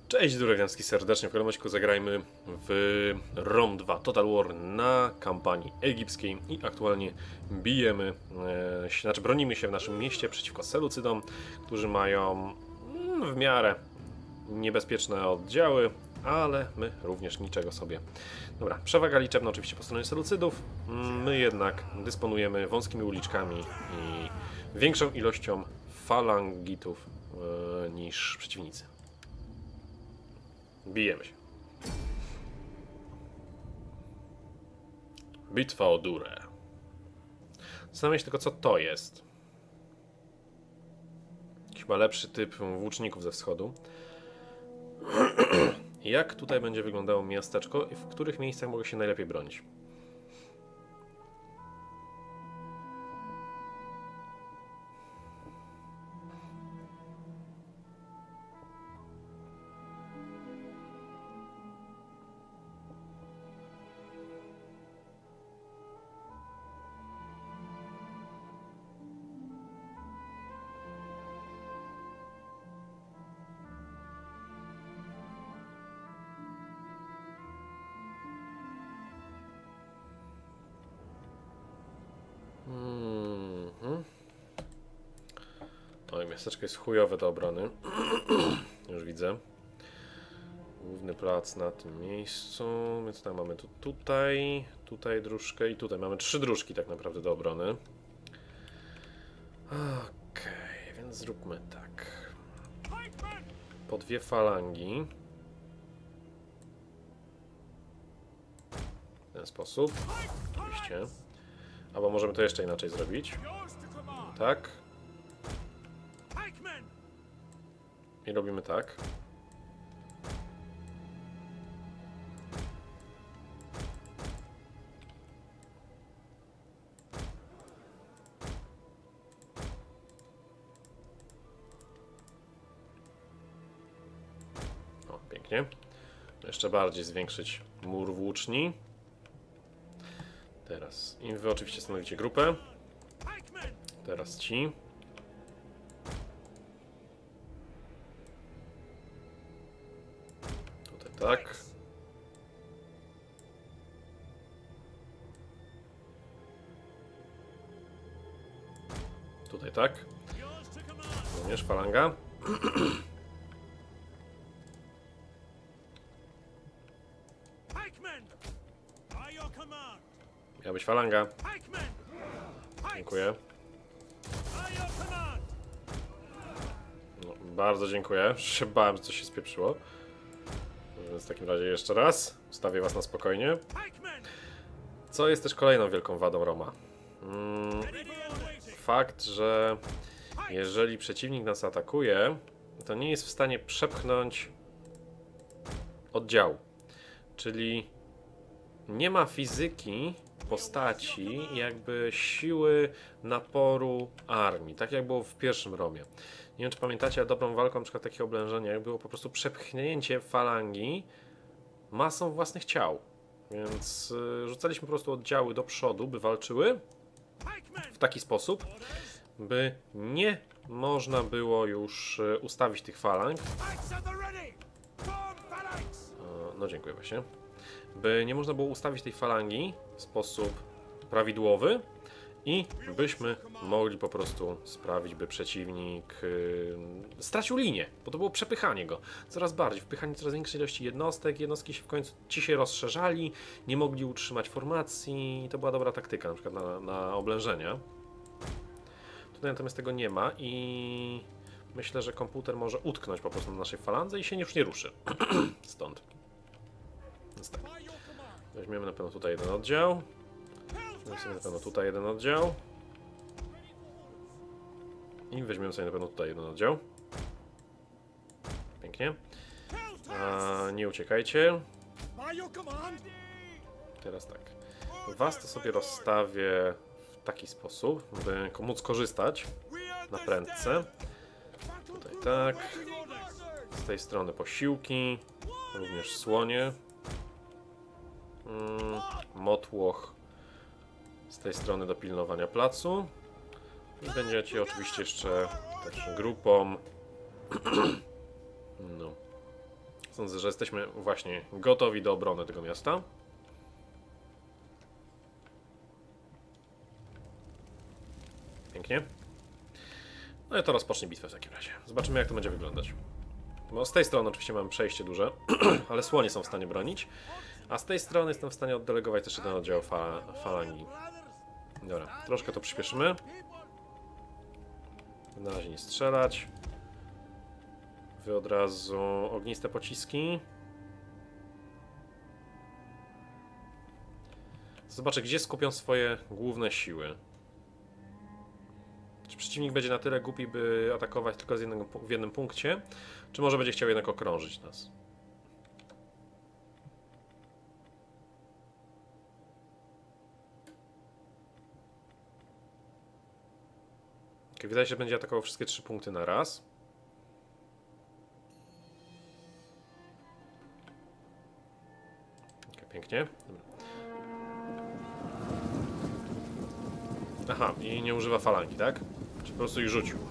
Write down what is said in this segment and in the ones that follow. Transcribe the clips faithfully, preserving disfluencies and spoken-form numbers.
Cześć, Dureganski serdecznie. W kolejnym odcinku zagrajmy w Rome dwa Total War na kampanii egipskiej i aktualnie bijemy, e, znaczy bronimy się w naszym mieście przeciwko Selucydom, którzy mają mm, w miarę niebezpieczne oddziały, ale my również niczego sobie. Dobra, przewaga liczebna oczywiście po stronie Selucydów, my jednak dysponujemy wąskimi uliczkami i większą ilością falangitów e, niż przeciwnicy. Bijemy się. Bitwa o Durę. Zastanawiam się tylko, co to jest. Chyba lepszy typ włóczników ze wschodu. Jak tutaj będzie wyglądało miasteczko i w których miejscach mogę się najlepiej bronić? Mm-hmm. Oj, miasteczko jest chujowe do obrony. Już widzę. Główny plac na tym miejscu. Więc tak, mamy tu tutaj, tutaj dróżkę i tutaj. Mamy trzy dróżki tak naprawdę do obrony. Okej, okay, więc zróbmy tak. Po dwie falangi. W ten sposób. Oczywiście. Albo możemy to jeszcze inaczej zrobić. Tak. I robimy tak. O, pięknie. Jeszcze bardziej zwiększyć mur włóczni. Teraz im wy oczywiście stanowicie grupę. Teraz ci. Tutaj tak. Tutaj tak. Również falanga. Miała być falanga. Dziękuję. No, bardzo dziękuję. Się bałem, że coś się spieprzyło. Więc w takim razie jeszcze raz ustawię was na spokojnie. Co jest też kolejną wielką wadą Roma. Hmm, fakt, że jeżeli przeciwnik nas atakuje, to nie jest w stanie przepchnąć oddziału. Czyli nie ma fizyki postaci, jakby siły naporu armii, tak jak było w pierwszym Romie. Nie wiem, czy pamiętacie, ale dobrą walką na przykład takich oblężenia, jak było po prostu przepchnięcie falangi masą własnych ciał. Więc y, rzucaliśmy po prostu oddziały do przodu, by walczyły w taki sposób, by nie można było już y, ustawić tych falang. O, no dziękuję właśnie. By nie można było ustawić tej falangi w sposób prawidłowy i byśmy mogli po prostu sprawić, by przeciwnik yy, stracił linię, bo to było przepychanie go coraz bardziej, wpychanie coraz większej ilości jednostek, jednostki się w końcu ci się rozszerzali, nie mogli utrzymać formacji i to była dobra taktyka na przykład na, na oblężenia. Tutaj natomiast tego nie ma i myślę, że komputer może utknąć po prostu na naszej falandze i się już nie ruszy stąd. Więc tak. Weźmiemy na pewno tutaj jeden oddział. Weźmiemy na pewno tutaj jeden oddział. I weźmiemy sobie na pewno tutaj jeden oddział. Pięknie. A, nie uciekajcie. Teraz tak. Was to sobie rozstawię w taki sposób, by móc korzystać na prędce. Tutaj tak. Z tej strony posiłki. Również słonie. Mm, motłoch z tej strony do pilnowania placu. I będziecie oczywiście jeszcze też grupą no, Sądzę, że jesteśmy właśnie gotowi do obrony tego miasta. Pięknie. No i to rozpocznie bitwę w takim razie. Zobaczymy, jak to będzie wyglądać. Bo z tej strony oczywiście mamy przejście duże, ale słonie są w stanie bronić. A z tej strony jestem w stanie oddelegować też jeden oddział fa falangi. Dobra, troszkę to przyspieszymy. Na razie nie strzelać. Wy od razu ogniste pociski. Zobaczę, gdzie skupią swoje główne siły. Czy przeciwnik będzie na tyle głupi, by atakować tylko z jednego, w jednym punkcie? Czy może będzie chciał jednak okrążyć nas? Okay, wydaje się, że będzie atakował wszystkie trzy punkty na raz. Okay, pięknie. Dobra. Aha, i nie używa falangi, tak? Czy po prostu ich rzucił?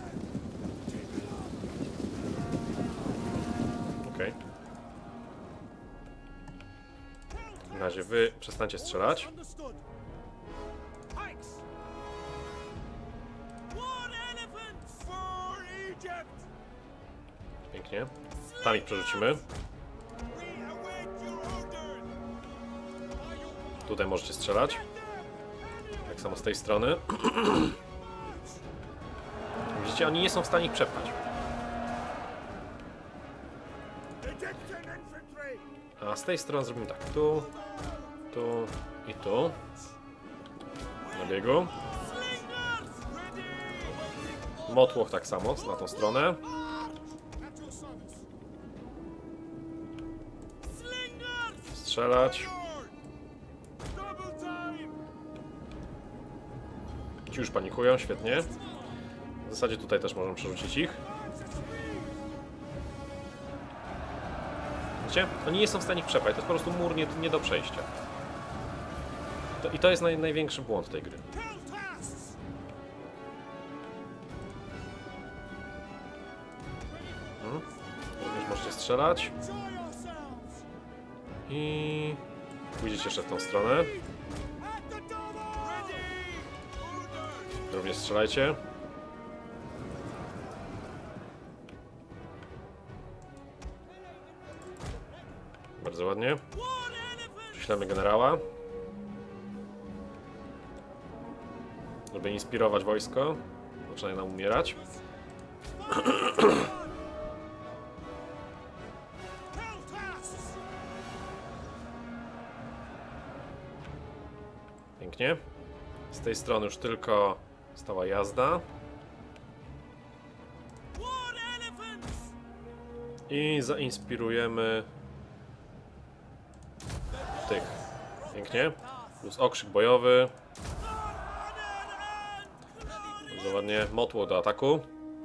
Okej. Okay. W razie wy przestańcie strzelać. Pięknie. Tam ich przerzucimy. Tutaj możecie strzelać. Tak samo z tej strony. Widzicie, oni nie są w stanie ich przepchać. A z tej strony zrobimy tak. Tu, tu i tu. Na biegu. Motłoch tak samo, na tą stronę. Strzelać. Ci już panikują, świetnie. W zasadzie tutaj też możemy przerzucić ich. Widzicie? Oni nie są w stanie ich przepaść, to jest po prostu mur nie, nie do przejścia. To, I to jest naj, największy błąd tej gry. Hmm. Również możecie strzelać. I pójdziecie jeszcze w tą stronę. Również strzelajcie. Bardzo ładnie. Przyślemy generała, żeby inspirować wojsko. Zaczynają nam umierać. Pięknie. Z tej strony już tylko stała jazda. I zainspirujemy tych. Pięknie. Plus okrzyk bojowy. Bardzo ładnie. Motło do ataku.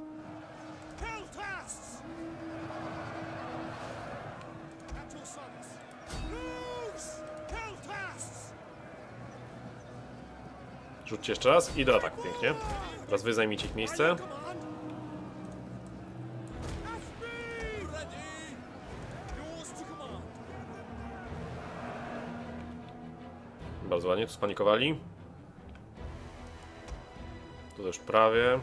Rzućcie jeszcze raz i do ataku. Pięknie. Teraz wy zajmijcie ich miejsce. Bardzo ładnie, tu spanikowali. Tu już prawie.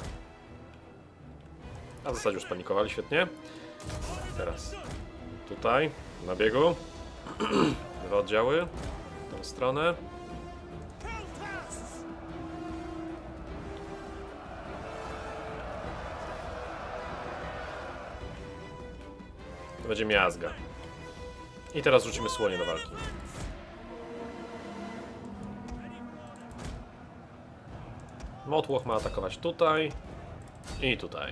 A w zasadzie już spanikowali, świetnie. Teraz tutaj, na biegu. Dwa oddziały w tę stronę. To będzie miazga. I teraz rzucimy słonie do walki. Motłoch ma atakować tutaj i tutaj.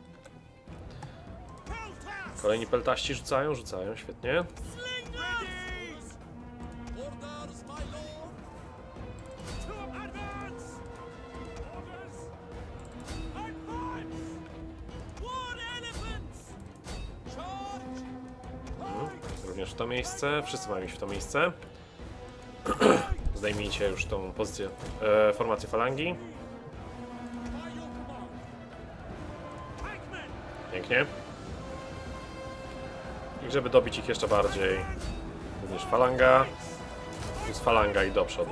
Kolejni peltaści rzucają, rzucają, świetnie. Hmm, również w to miejsce, wszyscy mają iść w to miejsce. Zdejmijcie już tą pozycję, e, formację falangi. Pięknie. I żeby dobić ich jeszcze bardziej, również falanga, plus falanga i do przodu.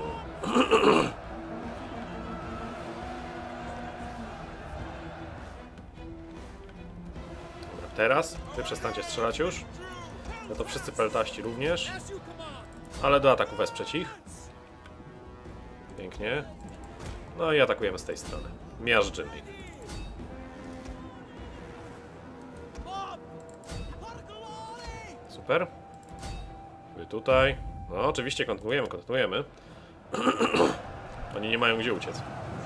Dobra, teraz wy przestańcie strzelać już. No to wszyscy peltaści również. Ale do ataku wesprzeć ich. Pięknie. No i atakujemy z tej strony. Miażdżymy ich. Super. Wy tutaj. No oczywiście kontynuujemy, kontynuujemy. Oni nie mają gdzie uciec.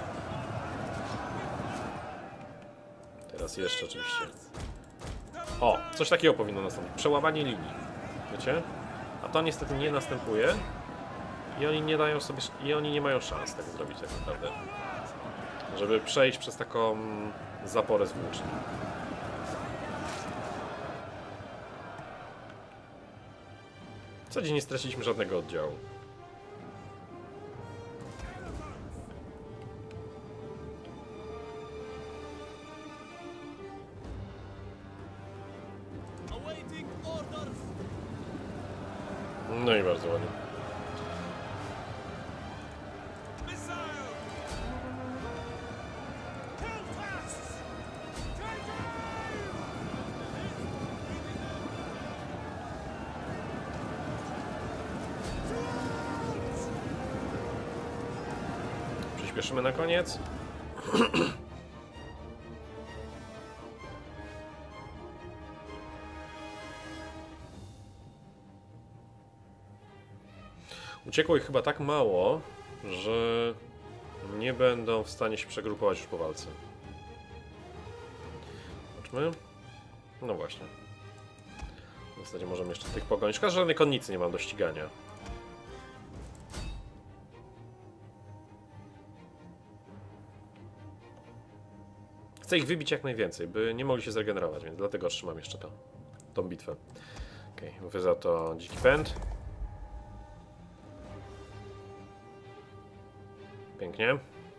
Teraz jeszcze oczywiście. O, coś takiego powinno nastąpić. Przełamanie linii. Wiecie? A to niestety nie następuje. I oni nie dają sobie. I oni nie mają szans tego zrobić tak naprawdę. Żeby przejść przez taką zaporę z włóczni. Co dziś nie straciliśmy żadnego oddziału. No i bardzo ładnie. Przyspieszymy na koniec. Uciekło ich chyba tak mało, że nie będą w stanie się przegrupować już po walce. Zobaczmy. No właśnie. W zasadzie możemy jeszcze tych pogonić. Szkoda, że żadnej konnicy nie mam do ścigania. Chcę ich wybić jak najwięcej, by nie mogli się zregenerować, więc dlatego trzymam jeszcze to, tą bitwę. Okej, okay, mówię za to dziki pęd. Pięknie.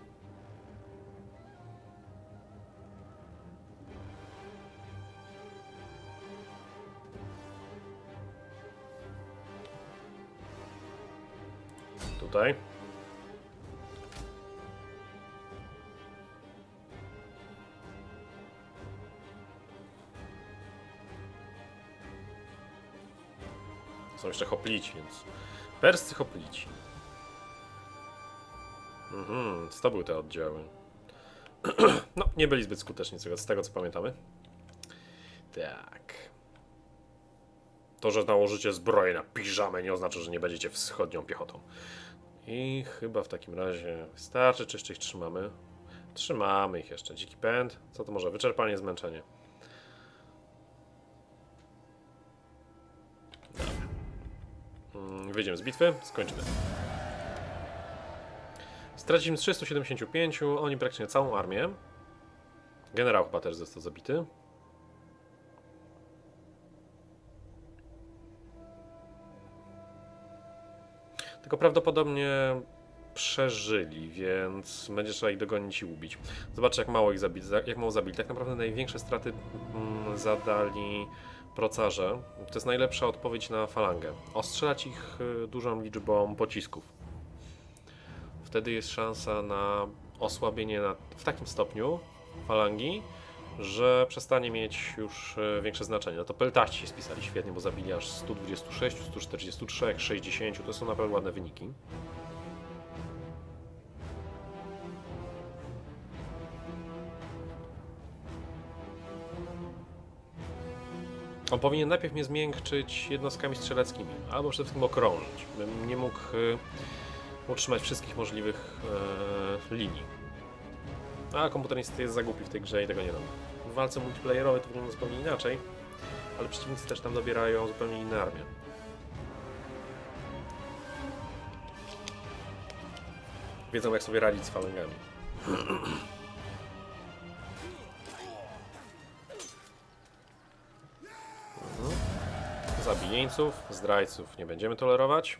Tutaj. Są jeszcze hoplici, więc... Perscy hoplici. Mhm, to były te oddziały. No, nie byli zbyt skuteczni z tego, co pamiętamy. Tak. To, że nałożycie zbroję na piżamę, nie oznacza, że nie będziecie wschodnią piechotą. I chyba w takim razie wystarczy, czy jeszcze ich trzymamy? Trzymamy ich jeszcze. Dziki pęd. Co to może? Wyczerpanie, zmęczenie. Wyjdziemy z bitwy, skończymy. Straciliśmy trzysta siedemdziesiąt pięć, oni praktycznie całą armię. Generał chyba też został zabity. Tylko prawdopodobnie przeżyli, więc będzie trzeba ich dogonić i ubić. Zobaczcie, jak mało ich zabili, jak mało zabili. Tak naprawdę największe straty mm, zadali procarze. To jest najlepsza odpowiedź na falangę. Ostrzelać ich dużą liczbą pocisków. Wtedy jest szansa na osłabienie na, w takim stopniu falangi, że przestanie mieć już większe znaczenie. No to peltaści się spisali świetnie, bo zabili aż sto dwadzieścia sześć, sto czterdzieści trzy, sześćdziesiąt. To są naprawdę ładne wyniki. On powinien najpierw mnie zmiękczyć jednostkami strzeleckimi, albo przede wszystkim okrążyć, bym nie mógł y, utrzymać wszystkich możliwych y, linii. A komputer niestety jest za głupi w tej grze i tego nie robi. W walce multiplayerowej to wygląda zupełnie inaczej, ale przeciwnicy też tam dobierają zupełnie inne armie. Wiedzą, jak sobie radzić z falangami. Zabijieńców, zdrajców nie będziemy tolerować.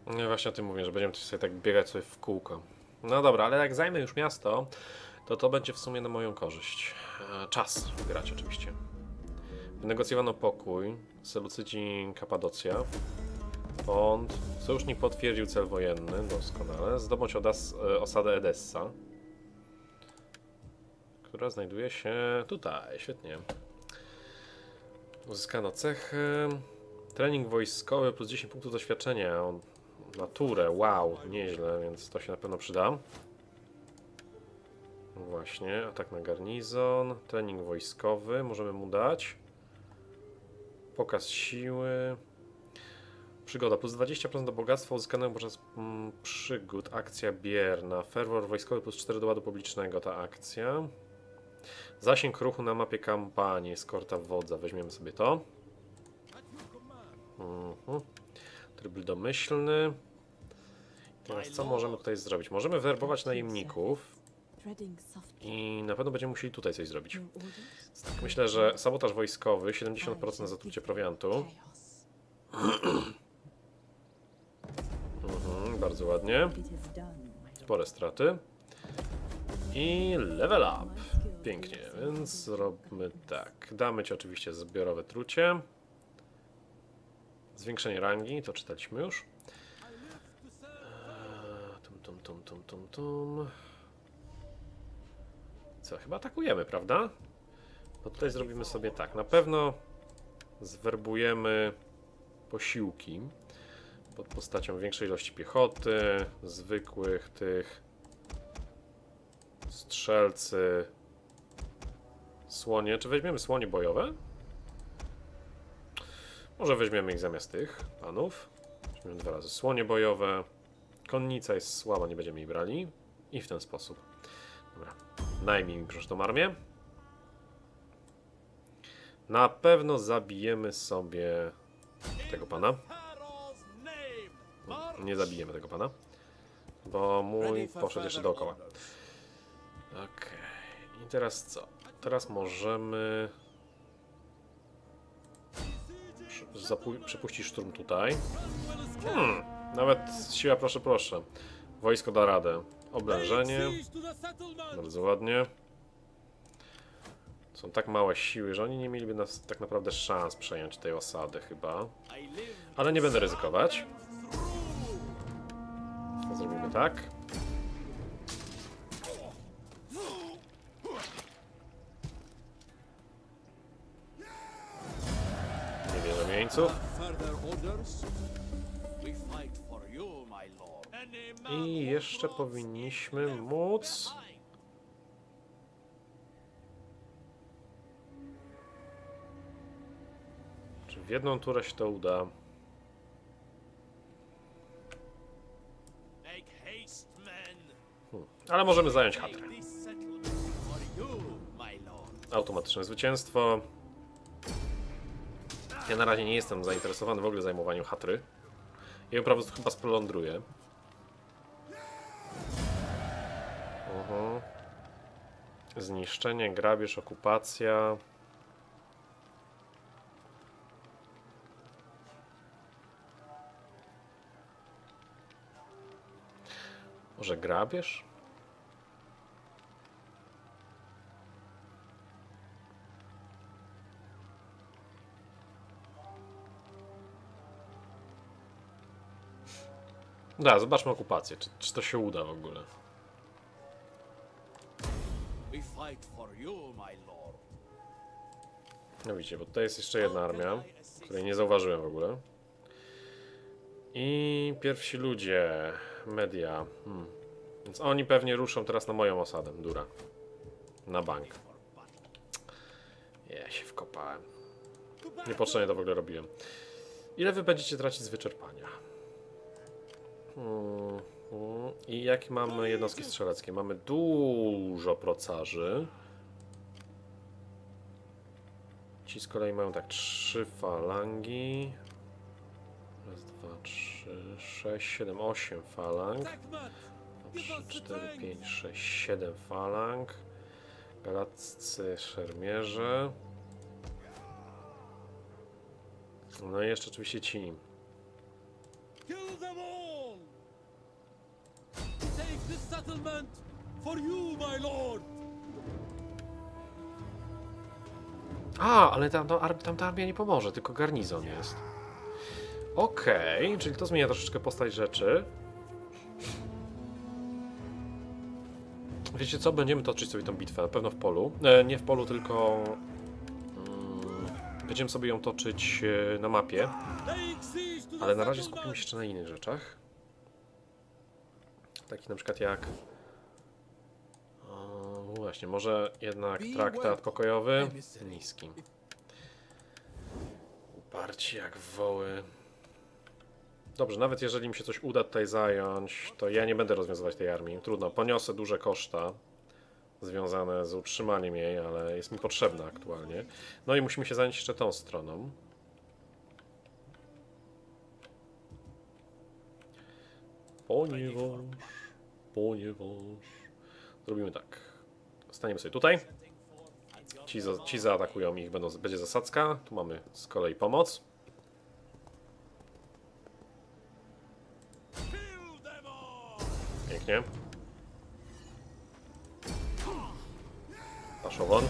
No właśnie o tym mówię, że będziemy sobie tak biegać sobie w kółko. No dobra, ale jak zajmę już miasto, to to będzie w sumie na moją korzyść. E, czas wygrać oczywiście. Wynegocjowano pokój. Selucydzi Kapadocja. Pont. Sojusznik potwierdził cel wojenny. Doskonale. Zdobądź odas, e, osadę Edessa, która znajduje się tutaj. Świetnie. Uzyskano cechy. Trening wojskowy plus dziesięć punktów doświadczenia. O naturę. Wow, nieźle, więc to się na pewno przyda. Właśnie, atak na garnizon. Trening wojskowy możemy mu dać. Pokaz siły. Przygoda plus dwadzieścia procent do bogactwa uzyskanego podczas mm, przygód. Akcja bierna. Ferwor wojskowy plus cztery do ładu publicznego ta akcja. Zasięg ruchu na mapie kampanii. Eskorta wodza. Weźmiemy sobie to. Mhm. Tryb domyślny. Teraz co możemy tutaj zrobić? Możemy werbować najemników. I na pewno będziemy musieli tutaj coś zrobić. Tak, myślę, że sabotaż wojskowy, siedemdziesiąt procent zatrucie prowiantu. Mhm, bardzo ładnie. Spore straty. I level up. Pięknie, więc zróbmy tak. Damy ci oczywiście zbiorowe trucie. Zwiększenie rangi, to czytaliśmy już. Tum, tum, tum, tum, tum, tum. Co, chyba atakujemy, prawda? No tutaj zrobimy sobie tak. Na pewno zwerbujemy posiłki pod postacią większej ilości piechoty, zwykłych tych, strzelcy, słonie. Czy weźmiemy słonie bojowe? Może weźmiemy ich zamiast tych panów. Weźmiemy dwa razy słonie bojowe. Konnica jest słaba, nie będziemy jej brali. I w ten sposób. Dobra. Najmij mi proszę tą armię. Na pewno zabijemy sobie tego pana. Nie zabijemy tego pana, bo mój poszedł jeszcze dookoła. Okej. Okay. I teraz co? Teraz możemy przepuścić szturm tutaj. Hmm, nawet siła, proszę, proszę. Wojsko da radę. Oblężenie. Bardzo ładnie. Są tak małe siły, że oni nie mieliby nas tak naprawdę szans przejąć tej osady chyba. Ale nie będę ryzykować. To zrobimy tak. Nie wierzę jeńców. I jeszcze powinniśmy móc... Czy w jedną turę się to uda? Hmm. Ale możemy zająć Hatrę. Automatyczne zwycięstwo. Ja na razie nie jestem zainteresowany w ogóle zajmowaniem Hatry. Ja ją po prostu chyba splądruję. Uh-huh. Zniszczenie, grabież, okupacja. Może grabież? Da, zobaczmy okupację. Czy, czy to się uda w ogóle? No widzicie, bo tutaj jest jeszcze jedna armia, której nie zauważyłem w ogóle. I pierwsi ludzie, media. Hmm. Więc oni pewnie ruszą teraz na moją osadę, Dura. Na bank. Ja się wkopałem. Niepotrzebnie to w ogóle robiłem. Ile wy będziecie tracić z wyczerpania? Hmm. Hmm. I jakie mamy jednostki strzeleckie? Mamy dużo procarzy. Ci z kolei mają tak trzy falangi. Raz, dwa, trzy, sześć, siedem, osiem falang. trzy, cztery, pięć, sześć, siedem falang. Galaccy szermierze. No i jeszcze oczywiście ci. this settlement for you, my lord. A, ale tam, tam, ar- tam ta armia nie pomoże, tylko garnizon jest. Okej, okay, czyli to zmienia troszeczkę postać rzeczy. Wiecie co? Będziemy toczyć sobie tą bitwę, na pewno w polu. E, nie w polu, tylko... Mm, będziemy sobie ją toczyć e, na mapie. Ale na razie skupimy się jeszcze na innych rzeczach. Taki na przykład jak... O, właśnie, może jednak traktat pokojowy? Niski. Uparci jak woły. Dobrze, nawet jeżeli mi się coś uda tutaj zająć, to ja nie będę rozwiązywać tej armii. Trudno, poniosę duże koszta związane z utrzymaniem jej, ale jest mi potrzebna aktualnie. No i musimy się zająć jeszcze tą stroną. Ponieważ... Ponieważ... Zrobimy tak. Staniemy sobie tutaj. Ci, za, ci zaatakują ich, będą, będzie zasadzka. Tu mamy z kolei pomoc. Pięknie. Paszowon.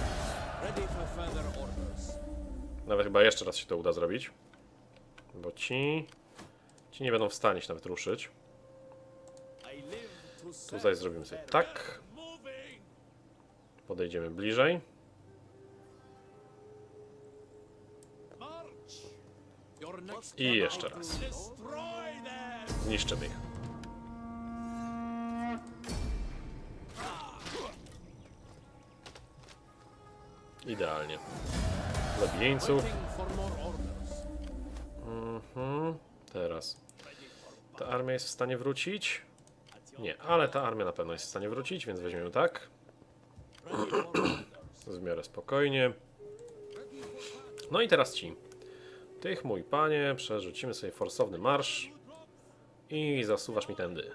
Nawet chyba jeszcze raz się to uda zrobić. Bo ci... Ci nie będą w stanie się nawet ruszyć. Tutaj zrobimy sobie tak. Podejdziemy bliżej. I jeszcze raz. Zniszczymy ich. Idealnie. Zabij jeńców. Mhm. Teraz. Ta armia jest w stanie wrócić? Nie, ale ta armia na pewno jest w stanie wrócić, więc weźmiemy tak. W miarę spokojnie. No i teraz ci. Tych, mój panie, przerzucimy sobie forsowny marsz. I zasuwasz mi tędy.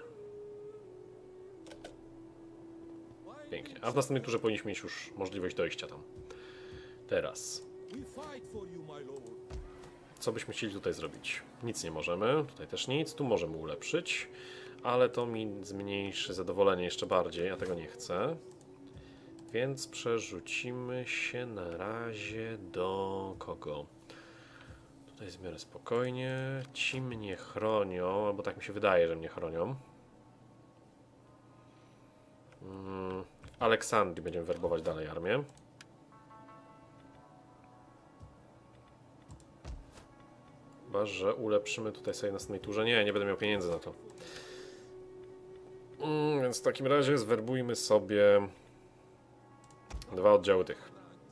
Pięknie. A w następnej turze powinniśmy mieć już możliwość dojścia tam. Teraz. Co byśmy chcieli tutaj zrobić? Nic nie możemy. Tutaj też nic. Tu możemy ulepszyć. Ale to mi zmniejszy zadowolenie jeszcze bardziej. Ja tego nie chcę. Więc przerzucimy się na razie do kogo? Tutaj jest w miarę spokojnie. Ci mnie chronią, albo tak mi się wydaje, że mnie chronią. Hmm. W Aleksandrii będziemy werbować dalej armię. Chyba że ulepszymy tutaj sobie na następnej turze. Nie, nie będę miał pieniędzy na to. Hmm, więc w takim razie zwerbujmy sobie dwa oddziały tych.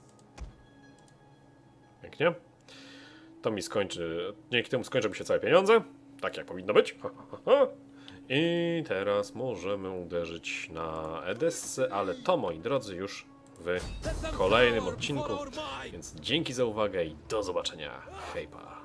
Pięknie. To mi skończy, dzięki temu skończą mi się całe pieniądze. Tak jak powinno być. Ha, ha, ha. I teraz możemy uderzyć na Edessę, ale to, moi drodzy, już w kolejnym odcinku. Więc dzięki za uwagę i do zobaczenia. Hejpa.